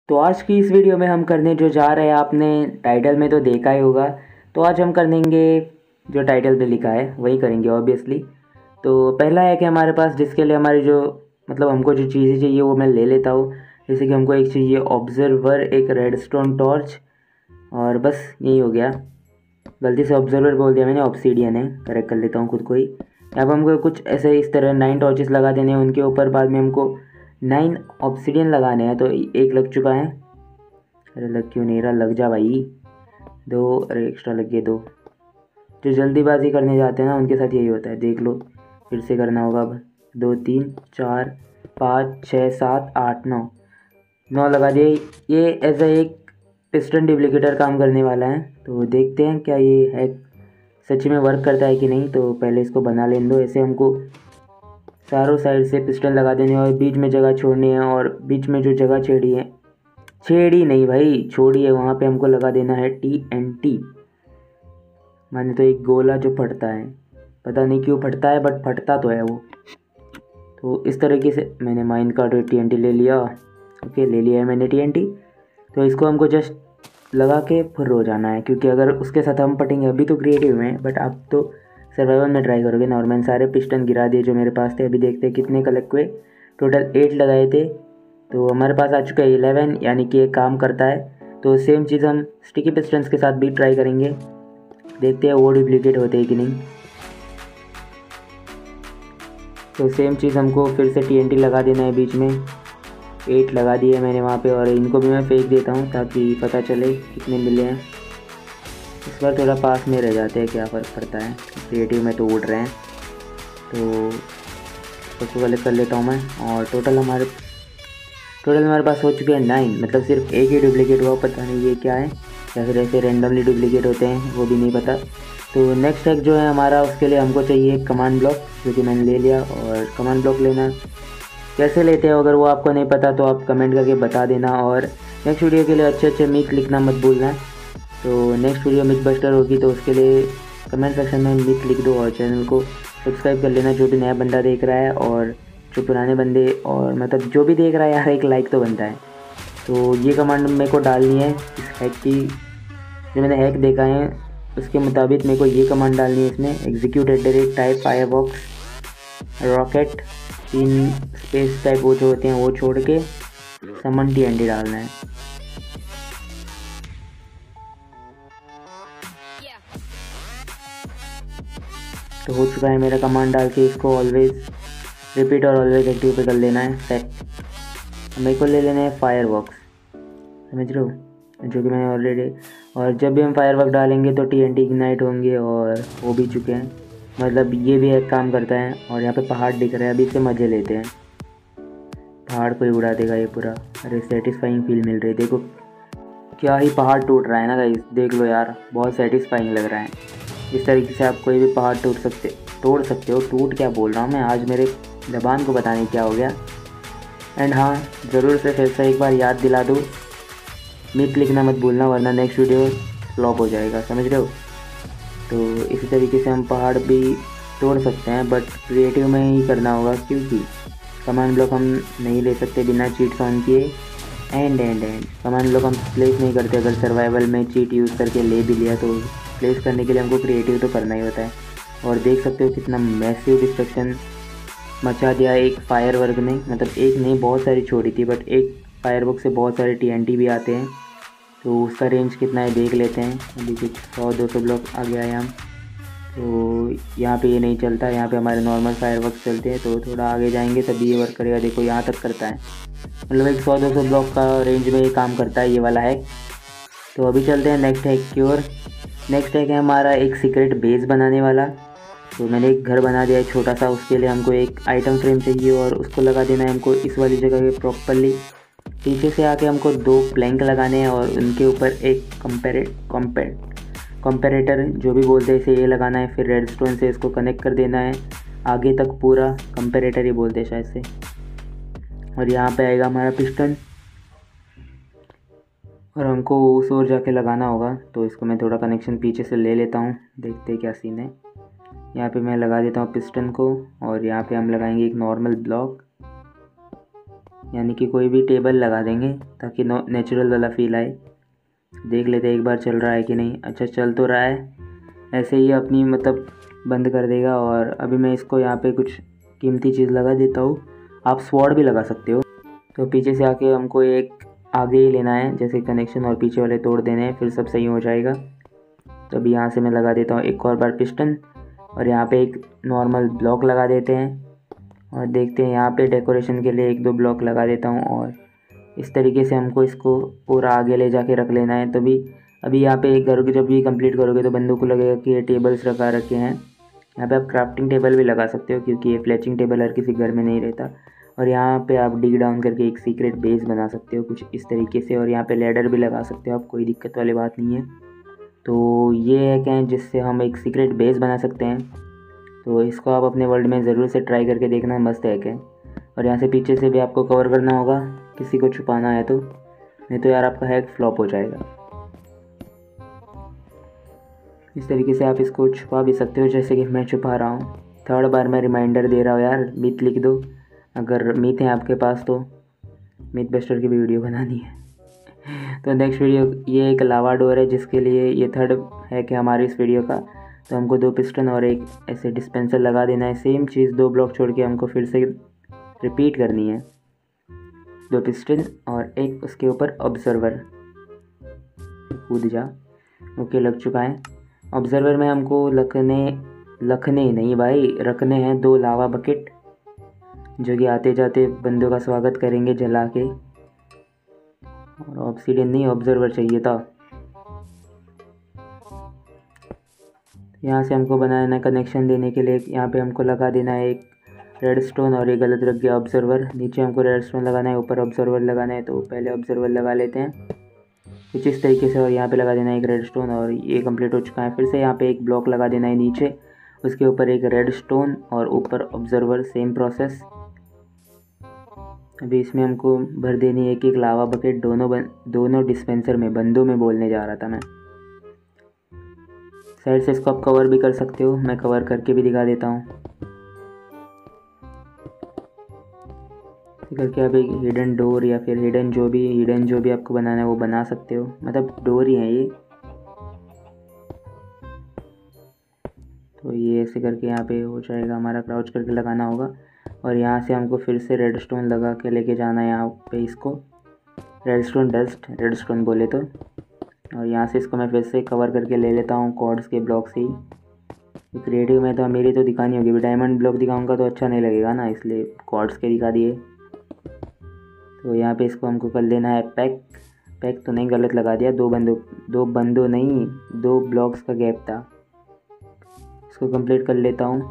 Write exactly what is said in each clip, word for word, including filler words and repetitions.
तो आज की इस वीडियो में हम करने जो जा रहे हैं, आपने टाइटल में तो देखा ही होगा। तो आज हम कर देंगे जो टाइटल पे लिखा है वही करेंगे ऑब्वियसली। तो पहला है कि हमारे पास जिसके लिए हमारी जो मतलब हमको जो चीज़ें चाहिए वो मैं ले लेता हूँ। जैसे कि हमको एक चाहिए ऑब्जर्वर, एक रेडस्टोन टॉर्च, और बस यही हो गया। गलती से ऑब्जर्वर बोल दिया मैंने, ऑब्सीडियन है, करेक्ट कर लेता हूँ खुद को ही। यहाँ पर हमको कुछ ऐसे इस तरह नाइन टॉर्चेस लगा देने हैं, उनके ऊपर बाद में हमको नाइन ऑब्सीडियन लगाने हैं। तो एक लग चुका है। अरे लग क्यों नहीं रहा, लग जा भाई। दो, अरे एक्स्ट्रा लग गए दो। जो जल्दीबाजी करने जाते हैं ना उनके साथ यही होता है, देख लो। फिर से करना होगा अब। दो, तीन, चार, पाँच, छः, सात, आठ, नौ। नौ लगा दिए। ये एज ए एक पिस्टन डुप्लीकेटर काम करने वाला है। तो देखते हैं क्या ये है सच में वर्क करता है कि नहीं। तो पहले इसको बना लेने दो। ऐसे हमको चारों साइड से पिस्टन लगा देने और बीच में जगह छोड़नी है। और बीच में जो जगह छेड़ी है, छेड़ी नहीं भाई, छोड़ी है, वहाँ पे हमको लगा देना है टी एन टी। माने तो एक गोला जो फटता है, पता नहीं क्यों फटता है बट फटता तो है वो। तो इस तरीके से मैंने माइन का टी एन टी ले लिया। ओके, ले लिया है मैंने टी एन टी। तो इसको हमको जस्ट लगा के फिर रो जाना है, क्योंकि अगर उसके साथ हम पटेंगे, अभी तो क्रिएटिव में बट आप तो सर्वाइवल में ट्राई करोगे ना। और मैंने सारे पिस्टन गिरा दिए जो मेरे पास थे। अभी देखते हैं कितने कलेक्ट हुए। टोटल एट लगाए थे, तो हमारे पास आ चुका है इलेवन, यानी कि एक काम करता है। तो सेम चीज़ हम स्टिकी पिस्टन्स के साथ भी ट्राई करेंगे, देखते हैं वो डुप्लीकेट होते हैं कि नहीं। तो सेम चीज़ हमको फिर से टी एन टी लगा देना है बीच में। एट लगा दिए मैंने वहाँ पे, और इनको भी मैं फेंक देता हूँ ताकि पता चले कितने मिले हैं। इस बार थोड़ा पास में रह जाते हैं, क्या फ़र्क पड़ता है, क्रिएटिव में तो उड़ रहे हैं। तो उसको कलेक्ट कर लेता हूँ मैं। और टोटल हमारे टोटल हमारे पास हो चुके हैं नाइन, मतलब सिर्फ एक ही डुप्लीकेट हुआ। पता नहीं ये क्या है, या फिर ऐसे रेंडमली डुप्लीकेट होते हैं वो भी नहीं पता। तो नेक्स्ट हैक जो है हमारा, उसके लिए हमको चाहिए कमांड ब्लॉक, जो कि मैंने ले लिया। और कमांड ब्लॉक लेना कैसे लेते हैं अगर वो आपको नहीं पता तो आप कमेंट करके बता देना। और नेक्स्ट वीडियो के लिए अच्छे अच्छे मिथ लिखना मत भूलना। तो नेक्स्ट वीडियो मिथ बस्टर होगी, तो उसके लिए कमेंट सेक्शन में मिथ लिख दो और चैनल को सब्सक्राइब कर लेना, जो भी नया बंदा देख रहा है। और जो पुराने बंदे, और मतलब जो भी देख रहा है यार, एक लाइक तो बनता है। तो ये कमांड मेरे को डालनी है इस हैक की, जो मैंने हैक देखा है उसके मुताबिक मेरे को ये कमांड डालनी है इसमें। Execute at the rate type firebox rocket, तीन स्पेस टाइप वो जो होते हैं वो छोड़ के समन टी एन टी डालना है। तो हो चुका है मेरा कमांड डाल के, इसको ऑलवेज रिपीट और ऑलवेज एक्टिव पे कर लेना है सेट। मेरे को ले लेना है फायर वर्क्स, समझ रहे हो, जो कि मैंने ऑलरेडी। और जब भी हम फायर वर्क डालेंगे तो टी एन टी इग्नाइट होंगे, और हो भी चुके हैं। मतलब ये भी एक काम करता है। और यहाँ पे पहाड़ दिख रहा है, अभी से मज़े लेते हैं। पहाड़ को ही उड़ा देगा ये पूरा। अरे सेटिस्फाइंग फील मिल रही है, देखो क्या ही पहाड़ टूट रहा है ना गाइस, देख लो यार, बहुत सेटिस्फाइंग लग रहा है। इस तरीके से आप कोई भी पहाड़ टूट सकते तोड़ सकते हो। टूट क्या बोल रहा हूँ मैं, आज मेरे ज़बान को पता नहीं क्या हो गया। एंड हाँ, ज़रूर से फिर से एक बार याद दिला दूँ, मिथ लिखना मत भूलना, वरना नेक्स्ट वीडियो फ्लॉप हो जाएगा, समझ रहे हो। तो इसी तरीके से हम पहाड़ भी तोड़ सकते हैं, बट क्रिएटिव में ही करना होगा, क्योंकि कमांड ब्लॉक हम नहीं ले सकते बिना चीट्स ऑन किए। And and and command block हम प्लेस नहीं करते। अगर सर्वाइवल में चीट यूज़ करके ले भी लिया तो प्लेस करने के लिए हमको क्रिएटिव तो करना ही होता है। और देख सकते हो कितना मैसिव डिस्ट्रक्शन मचा दिया एक फायर वर्क ने। मतलब एक नहीं, बहुत सारी छोड़ी थी, बट एक फायर वर्क से बहुत सारे टी एन टी भी आते हैं। तो उसका रेंज कितना है देख लेते हैं। अभी कुछ सौ दो सौ ब्लॉक आ गया है हम। तो यहाँ पे ये नहीं चलता, यहाँ पे हमारे नॉर्मल फायर वर्क चलते हैं। तो थोड़ा आगे जाएंगे तभी ये वर्क करेगा। देखो यहाँ तक करता है, मतलब एक सौ दो सौ ब्लॉक का रेंज में ये काम करता है ये वाला हैक। तो अभी चलते हैं नेक्स्ट हैक की ओर। नेक्स्ट हैक है हमारा एक सीक्रेट बेस बनाने वाला। तो मैंने एक घर बना दिया है छोटा सा, उसके लिए हमको एक आइटम फ्रेम चाहिए और उसको लगा देना है हमको इस वाली जगह पे प्रॉपरली। पीछे से आके हमको दो प्लैंक लगाने हैं और उनके ऊपर एक कंपेरे कंपेर कंपेरेटर जो भी बोलते हैं इसे, ये लगाना है। फिर रेडस्टोन से इसको कनेक्ट कर देना है आगे तक, पूरा कंपेरेटर ही बोलते हैं शायद से। और यहाँ पे आएगा हमारा पिस्टन, और हमको उस ओर जाके लगाना होगा। तो इसको मैं थोड़ा कनेक्शन पीछे से ले लेता हूँ, देखते हैं क्या सीन है। यहाँ पे मैं लगा देता हूँ पिस्टन को, और यहाँ पे हम लगाएंगे एक नॉर्मल ब्लॉक। यानी कि कोई भी टेबल लगा देंगे ताकि नेचुरल वाला फील आए। देख लेते हैं एक बार चल रहा है कि नहीं। अच्छा चल तो रहा है, ऐसे ही अपनी मतलब बंद कर देगा। और अभी मैं इसको यहाँ पे कुछ कीमती चीज़ लगा देता हूँ। आप स्वॉर्ड भी लगा सकते हो। तो पीछे से आके हमको एक आगे ही लेना है, जैसे कनेक्शन और पीछे वाले तोड़ देने हैं, फिर सब सही हो जाएगा। तो अभी यहाँ से मैं लगा देता हूँ एक और बार पिस्टन, और यहाँ पे एक नॉर्मल ब्लॉक लगा देते हैं। और देखते हैं यहाँ पे डेकोरेशन के लिए एक दो ब्लॉक लगा देता हूँ। और इस तरीके से हमको इसको पूरा आगे ले जाके रख लेना है। तो भी अभी यहाँ पे एक घर को जब भी कंप्लीट करोगे तो बंदों को लगेगा कि ये टेबल्स रखा रखे हैं। यहाँ पे आप क्राफ्टिंग टेबल भी लगा सकते हो, क्योंकि ये फ्लेचिंग टेबल हर किसी घर में नहीं रहता। और यहाँ पे आप डिग डाउन करके एक सीक्रेट बेस बना सकते हो कुछ इस तरीके से। और यहाँ पे लैडर भी लगा सकते हो आप, कोई दिक्कत वाली बात नहीं है। तो ये है क्या है जिससे हम एक सीक्रेट बेस बना सकते हैं। तो इसको आप अपने वर्ल्ड में ज़रूर से ट्राई करके देखना, मस्त है क्या। और यहाँ से पीछे से भी आपको कवर करना होगा, किसी को छुपाना है तो, नहीं तो यार आपका हैक फ्लॉप हो जाएगा। इस तरीके से आप इसको छुपा भी सकते हो, जैसे कि मैं छुपा रहा हूँ। थर्ड बार मैं रिमाइंडर दे रहा हूँ यार, मिथ लिख दो अगर मिथ है आपके पास तो। मिथ बस्टर की भी वीडियो बनानी है। तो नेक्स्ट वीडियो ये एक लावा डोर है, जिसके लिए ये थर्ड है कि हमारी इस वीडियो का। तो हमको दो पिस्टन और एक ऐसे डिस्पेंसर लगा देना है। सेम चीज़ दो ब्लॉक छोड़ के हमको फिर से रिपीट करनी है। दो पिस्टन और एक उसके ऊपर ऑब्जर्वर। कूद जा। ओके लग चुका है। ऑब्जर्वर में हमको रखने रखने नहीं भाई रखने हैं दो लावा बकेट, जो कि आते जाते बंदों का स्वागत करेंगे जला के। और ऑब्सीडियन नहीं, ऑब्जर्वर चाहिए था। यहाँ से हमको बनाना कनेक्शन देने के लिए, यहाँ पे हमको लगा देना है एक रेड स्टोन, और ये गलत रख गया ऑब्जर्वर। नीचे हमको रेड स्टोन लगाना है, ऊपर ऑब्जर्वर लगाना है। तो पहले ऑब्जर्वर लगा लेते हैं कुछ इस तरीके से, और यहाँ पे लगा देना है एक रेड स्टोन। और ये कंप्लीट हो चुका है। फिर से यहाँ पे एक ब्लॉक लगा देना है नीचे, उसके ऊपर एक रेड स्टोन और ऊपर ऑब्जर्वर। Same process. अभी इसमें हमको भर देनी है एक एक लावा बकेट, दोनों बन, दोनों डिस्पेंसर में, बंदों में बोलने जा रहा था मैं। साइड से इसको आप कवर भी कर सकते हो, मैं कवर करके भी दिखा देता हूँ। करके आप एक हिडन डोर या फिर हिडन जो भी हिडन जो भी आपको बनाना है वो बना सकते हो, मतलब डोर ही है ये। तो ये ऐसे करके यहाँ पे हो जाएगा हमारा, क्राउच करके लगाना होगा। और यहाँ से हमको फिर से रेड स्टोन लगा के लेके जाना है यहाँ पे इसको, redstone dust, redstone बोले तो। और यहाँ से इसको मैं फिर से कवर करके ले लेता हूँ कॉर्ड्स के ब्लॉक से ही। क्रिएटिव में तो मेरी तो दिखानी होगी, डायमंड ब्लॉक दिखाऊंगा तो अच्छा नहीं लगेगा ना, इसलिए कॉर्ड्स के दिखा दिए। तो यहाँ पे इसको हमको कर लेना है पैक। पैक तो नहीं, गलत लगा दिया, दो बंदों दो बंदों नहीं दो ब्लॉक्स का गैप था। इसको कंप्लीट कर लेता हूँ।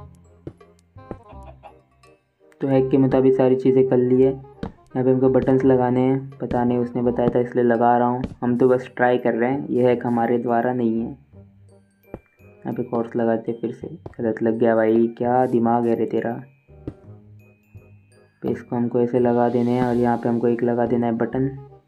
तो हैक के मुताबिक सारी चीज़ें कर ली है। यहाँ पे हमको बटन्स लगाने हैं, पता नहीं उसने बताया था इसलिए लगा रहा हूँ। हम तो बस ट्राई कर रहे हैं, ये हैक हमारे द्वारा नहीं है। यहाँ पे कॉर्ड्स लगाते फिर से गलत लग गया भाई, क्या दिमाग है रे तेरा। पे इसको हमको ऐसे लगा देने हैं, और यहाँ पे हमको एक लगा देना है बटन।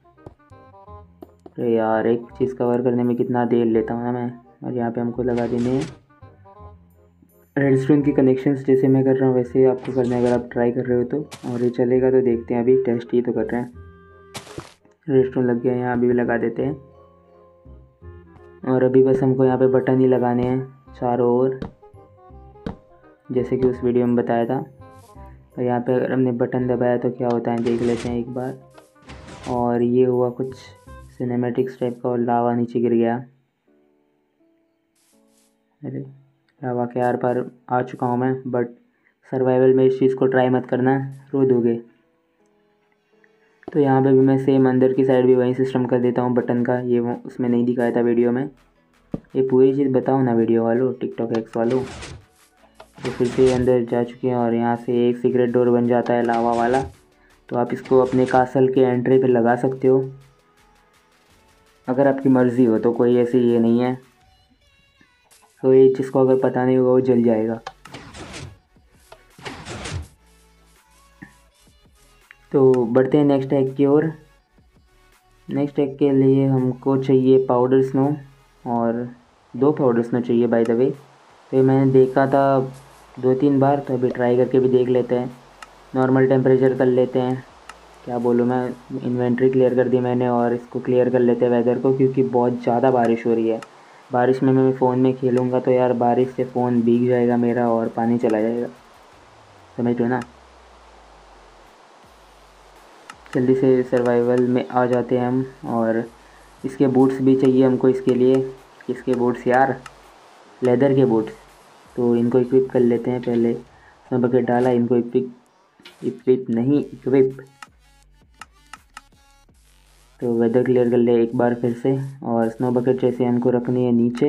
अरे यार एक चीज़ कवर करने में कितना देर लेता हूँ ना मैं। और यहाँ पे हमको लगा देने हैं रेड स्टोन की कनेक्शंस, जैसे मैं कर रहा हूँ वैसे आपको करना है अगर आप ट्राई कर रहे हो तो। और ये चलेगा तो देखते हैं, अभी टेस्ट ही तो कर रहे हैं। रेड स्टोन लग गया, यहाँ अभी भी लगा देते हैं। और अभी बस हमको यहाँ पे बटन ही लगाने हैं चारों ओर, जैसे कि उस वीडियो में बताया था। और यहाँ पे अगर हमने बटन दबाया तो क्या होता है देख लेते हैं एक बार। और ये हुआ कुछ सिनेमैटिक्स टाइप का, और लावा नीचे गिर गया। अरे लावा के आर पार आ चुका हूँ मैं, बट सर्वाइवल में इस चीज़ को ट्राई मत करना, रो दोगे। तो यहाँ पे भी मैं सेम अंदर की साइड भी वही सिस्टम कर देता हूँ बटन का, ये वो उसमें नहीं दिखाया था वीडियो में। ये पूरी चीज़ बताओ ना वीडियो वालों, टिकटॉक एक्स वालों। तो फिर से अंदर जा चुके हैं, और यहाँ से एक सीक्रेट डोर बन जाता है लावा वाला। तो आप इसको अपने कासल के एंट्री पे लगा सकते हो अगर आपकी मर्ज़ी हो तो, कोई ऐसी ये नहीं है। तो ये जिसको अगर पता नहीं होगा वो जल जाएगा। तो बढ़ते हैं नेक्स्ट हैक की ओर। नेक्स्ट हैक के लिए हमको चाहिए पाउडर स्नो, और दो पाउडर स्नो चाहिए बाय द वे। तो ये मैंने देखा था दो तीन बार, तो अभी ट्राई करके भी देख लेते हैं। नॉर्मल टेम्परेचर कर लेते हैं, क्या बोलूँ मैं, इन्वेंट्री क्लियर कर दी मैंने और इसको क्लियर कर लेते हैं वेदर को, क्योंकि बहुत ज़्यादा बारिश हो रही है। बारिश में मैं फ़ोन में खेलूँगा तो यार बारिश से फ़ोन भीग जाएगा मेरा और पानी चला जाएगा, समझ रहे हो ना। जल्दी से सर्वाइवल में आ जाते हैं हम। और इसके बूट्स भी चाहिए हमको इसके लिए। किसके बूट्स यार, लेदर के बूट्स। तो इनको इक्विप कर लेते हैं पहले। स्नो बकेट डाला, इनको इक्विप इक्विप नहीं इक्विप। तो वेदर क्लियर कर ले एक बार फिर से। और स्नो बकेट जैसे हमको रखनी है नीचे।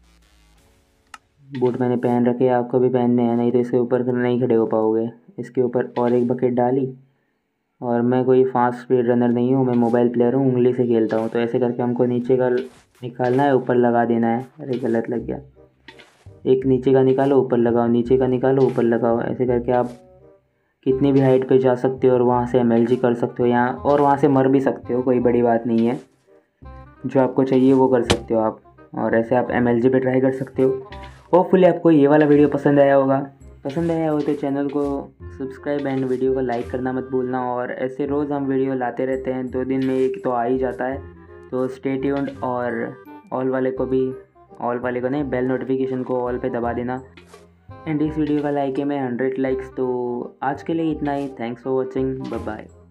बूट मैंने पहन रखे, आपको भी पहनने हैं, नहीं तो इसके ऊपर नहीं खड़े हो पाओगे। इसके ऊपर और एक बकेट डाली। और मैं कोई फास्ट स्पीड रनर नहीं हूँ, मैं मोबाइल प्लेयर हूँ, उंगली से खेलता हूँ। तो ऐसे करके हमको नीचे का निकालना है, ऊपर लगा देना है। अरे गलत लग गया। एक नीचे का निकालो ऊपर लगाओ, नीचे का निकालो ऊपर लगाओ। ऐसे करके आप कितनी भी हाइट पे जा सकते हो और वहाँ से एमएलजी कर सकते हो यहाँ, और वहाँ से मर भी सकते हो, कोई बड़ी बात नहीं है। जो आपको चाहिए वो कर सकते हो आप। और ऐसे आप एमएलजी पे ट्राई कर सकते हो। होपफुली आपको ये वाला वीडियो पसंद आया होगा। पसंद आया हो तो चैनल को सब्सक्राइब एंड वीडियो को लाइक करना मत भूलना। और ऐसे रोज़ हम वीडियो लाते रहते हैं, दो दिन में एक तो आ ही जाता है। तो स्टे ट्यून्ड। और ऑल वाले को भी, ऑल वाले को नहीं, बेल नोटिफिकेशन को ऑल पे दबा देना। एंड इस वीडियो का लाइक है मैं हंड्रेड लाइक्स। तो आज के लिए इतना ही। Thanks for watching, bye bye.